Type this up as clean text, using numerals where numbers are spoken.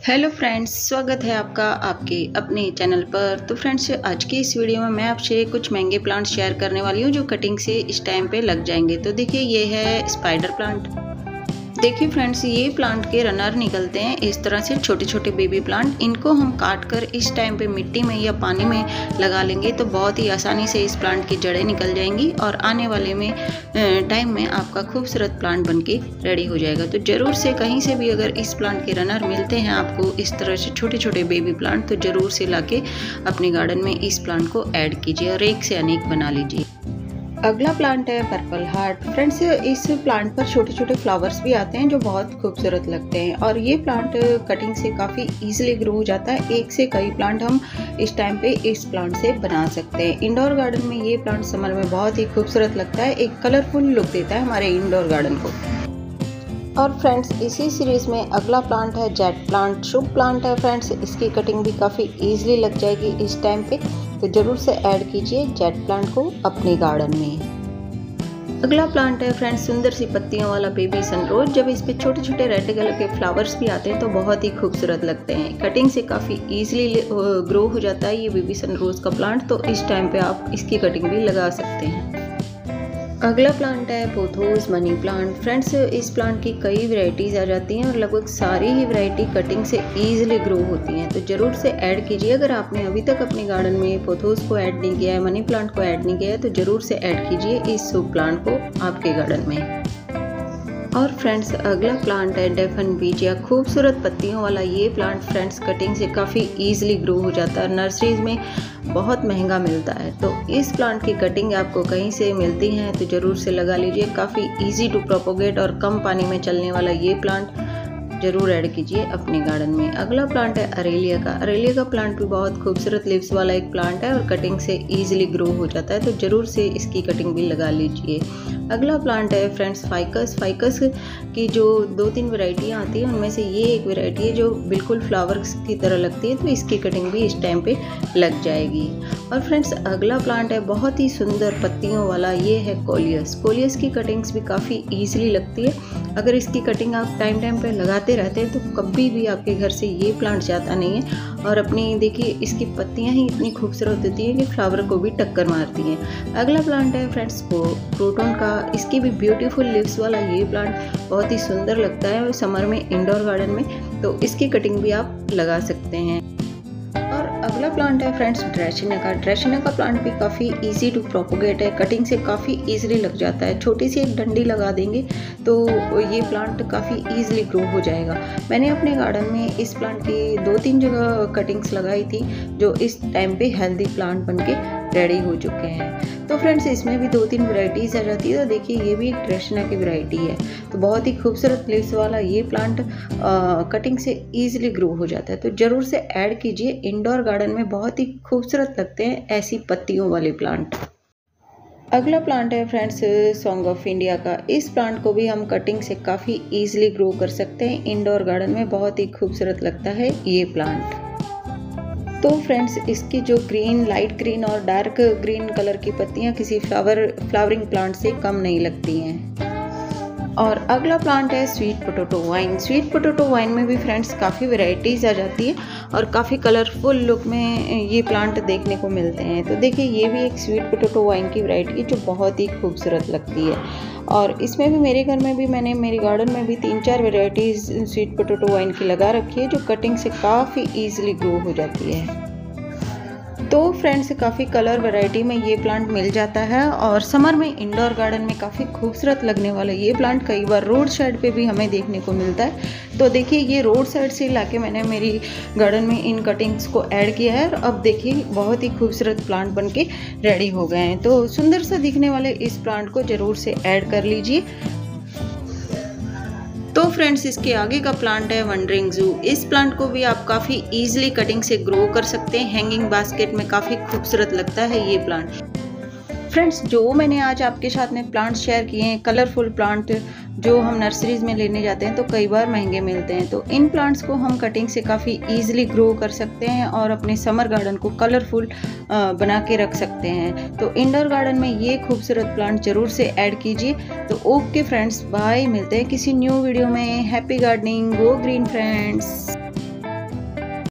Hello friends, स्वागत है आपका आपके अपने चैनल पर। तो फ्रेंड्स, आज की इस वीडियो में मैं आपसे कुछ महंगे प्लांट शेयर करने वाली हूँ जो कटिंग से इस टाइम पे लग जाएंगे। तो देखिए, ये है स्पाइडर प्लांट। देखिए फ्रेंड्स, ये प्लांट के रनर निकलते हैं इस तरह से, छोटे छोटे बेबी प्लांट। इनको हम काट कर इस टाइम पे मिट्टी में या पानी में लगा लेंगे तो बहुत ही आसानी से इस प्लांट की जड़ें निकल जाएंगी और आने वाले में टाइम में आपका खूबसूरत प्लांट बनके रेडी हो जाएगा। तो ज़रूर से कहीं से भी अगर इस प्लांट के रनर मिलते हैं आपको इस तरह से छोटे छोटे बेबी प्लांट, तो ज़रूर से लाके अपने गार्डन में इस प्लांट को ऐड कीजिए और एक से अनेक बना लीजिए। अगला प्लांट है पर्पल हार्ट। फ्रेंड्स, इस प्लांट पर छोटे छोटे फ्लावर्स भी आते हैं जो बहुत खूबसूरत लगते हैं और ये प्लांट कटिंग से काफ़ी इजीली ग्रो हो जाता है। एक से कई प्लांट हम इस टाइम पे इस प्लांट से बना सकते हैं। इंडोर गार्डन में ये प्लांट समर में बहुत ही खूबसूरत लगता है, एक कलरफुल लुक देता है हमारे इंडोर गार्डन को। और फ्रेंड्स, इसी सीरीज़ में अगला प्लांट है जेट प्लांट। शुभ प्लांट है फ्रेंड्स, इसकी कटिंग भी काफ़ी इजीली लग जाएगी इस टाइम पे, तो ज़रूर से ऐड कीजिए जेट प्लांट को अपने गार्डन में। अगला प्लांट है फ्रेंड्स सुंदर सी पत्तियों वाला बेबी सनरोज। जब इस पे छोटे छोटे रेड कलर के फ्लावर्स भी आते हैं तो बहुत ही खूबसूरत लगते हैं। कटिंग से काफ़ी इजीली ग्रो हो जाता है ये बेबी सनरोज का प्लांट, तो इस टाइम पे आप इसकी कटिंग भी लगा सकते हैं। अगला प्लांट है पोथोस मनी प्लांट। फ्रेंड्स, इस प्लांट की कई वैरायटीज़ आ जाती हैं और लगभग सारी ही वैरायटी कटिंग से ईजिली ग्रो होती हैं, तो ज़रूर से ऐड कीजिए। अगर आपने अभी तक अपने गार्डन में पोथोस को ऐड नहीं किया है, मनी प्लांट को ऐड नहीं किया है, तो ज़रूर से ऐड कीजिए इस शुभ प्लांट को आपके गार्डन में। और फ्रेंड्स, अगला प्लांट है डेफन बीजिया। खूबसूरत पत्तियों वाला ये प्लांट फ्रेंड्स कटिंग से काफ़ी इजीली ग्रो हो जाता है, नर्सरीज में बहुत महंगा मिलता है। तो इस प्लांट की कटिंग आपको कहीं से मिलती है तो ज़रूर से लगा लीजिए। काफ़ी इजी टू प्रोपोगेट और कम पानी में चलने वाला ये प्लांट ज़रूर ऐड कीजिए अपने गार्डन में। अगला प्लांट है अरेलिया का। अरेलिया का प्लांट भी बहुत खूबसूरत लीव्स वाला एक प्लांट है और कटिंग से ईजिली ग्रो हो जाता है, तो ज़रूर से इसकी कटिंग भी लगा लीजिए। अगला प्लांट है फ्रेंड्स फाइकस। फाइकस की जो 2-3 वैरायटियाँ आती हैं उनमें से ये एक वैरायटी है जो बिल्कुल फ्लावर्स की तरह लगती है, तो इसकी कटिंग भी इस टाइम पे लग जाएगी। और फ्रेंड्स, अगला प्लांट है बहुत ही सुंदर पत्तियों वाला, ये है कोलियस। कोलियस की कटिंग्स भी काफ़ी ईजिली लगती है। अगर इसकी कटिंग आप टाइम टाइम पे लगाते रहते हैं तो कभी भी आपके घर से ये प्लांट जाता नहीं है। और अपनी देखिए, इसकी पत्तियां ही इतनी खूबसूरत होती हैं कि फ्लावर को भी टक्कर मारती हैं। अगला प्लांट है फ्रेंड्स क्रोटन का। इसकी भी ब्यूटीफुल लीव्स वाला ये प्लांट बहुत ही सुंदर लगता है और समर में इंडोर गार्डन में, तो इसकी कटिंग भी आप लगा सकते हैं। और अगला प्लांट है फ्रेंड्स ड्रेसिना का। ड्रेसिना का प्लांट भी काफ़ी इजी टू प्रोपोगेट है, कटिंग से काफ़ी इजीली लग जाता है। छोटी सी एक डंडी लगा देंगे तो ये प्लांट काफ़ी इजीली ग्रो हो जाएगा। मैंने अपने गार्डन में इस प्लांट की 2-3 जगह कटिंग्स लगाई थी जो इस टाइम पे हेल्दी प्लांट बनके रेडी हो चुके हैं। तो फ्रेंड्स, इसमें भी 2-3 वैरायटीज़ आ जाती है। तो देखिए, ये भी एक ड्रेसिना की वैरायटी है, तो बहुत ही खूबसूरत लीव्स वाला ये प्लांट कटिंग से ईजिली ग्रो हो जाता है, तो ज़रूर से ऐड कीजिए। इंडोर गार्डन में बहुत ही खूबसूरत लगते हैं ऐसी पत्तियों वाले प्लांट। अगला प्लांट है फ्रेंड्स सॉन्ग ऑफ इंडिया का। इस प्लांट को भी हम कटिंग से काफ़ी ईजिली ग्रो कर सकते हैं। इंडोर गार्डन में बहुत ही खूबसूरत लगता है ये प्लांट। तो फ्रेंड्स, इसकी जो ग्रीन, लाइट ग्रीन और डार्क ग्रीन कलर की पत्तियां किसी फ्लावरिंग प्लांट से कम नहीं लगती हैं। और अगला प्लांट है sweet potato vine. Sweet potato vine में भी फ्रेंड्स काफ़ी वैरायटीज़ आ जाती है और काफ़ी कलरफुल लुक में ये प्लांट देखने को मिलते हैं। तो देखिए, ये भी एक स्वीट पोटैटो वाइन की वैरायटी है जो बहुत ही खूबसूरत लगती है। और इसमें भी मेरे घर में भी मैंने मेरे गार्डन में भी 3-4 वैरायटीज़ स्वीट पोटैटो वाइन की लगा रखी है जो कटिंग से काफ़ी ईजिली ग्रो हो जाती है। तो फ्रेंड्स, काफ़ी कलर वैरायटी में ये प्लांट मिल जाता है और समर में इंडोर गार्डन में काफ़ी खूबसूरत लगने वाला ये प्लांट कई बार रोड साइड पे भी हमें देखने को मिलता है। तो देखिए, ये रोड साइड से लाके मैंने मेरी गार्डन में इन कटिंग्स को ऐड किया है और अब देखिए बहुत ही खूबसूरत प्लांट बनके रेडी हो गए हैं। तो सुंदर सा दिखने वाले इस प्लांट को ज़रूर से ऐड कर लीजिए। तो फ्रेंड्स, इसके आगे का प्लांट है वंडरिंग जू। इस प्लांट को भी आप काफ़ी इजीली कटिंग से ग्रो कर सकते हैं। हैंगिंग बास्केट में काफ़ी खूबसूरत लगता है ये प्लांट। फ्रेंड्स, जो मैंने आज आपके साथ में प्लांट शेयर किए हैं, कलरफुल प्लांट जो हम नर्सरीज में लेने जाते हैं तो कई बार महंगे मिलते हैं, तो इन प्लांट्स को हम कटिंग से काफ़ी इजीली ग्रो कर सकते हैं और अपने समर गार्डन को कलरफुल बना के रख सकते हैं। तो इंडोर गार्डन में ये खूबसूरत प्लांट ज़रूर से ऐड कीजिए। तो ओके फ्रेंड्स, बाय, मिलते हैं किसी न्यू वीडियो में। Happy gardening, go green friends.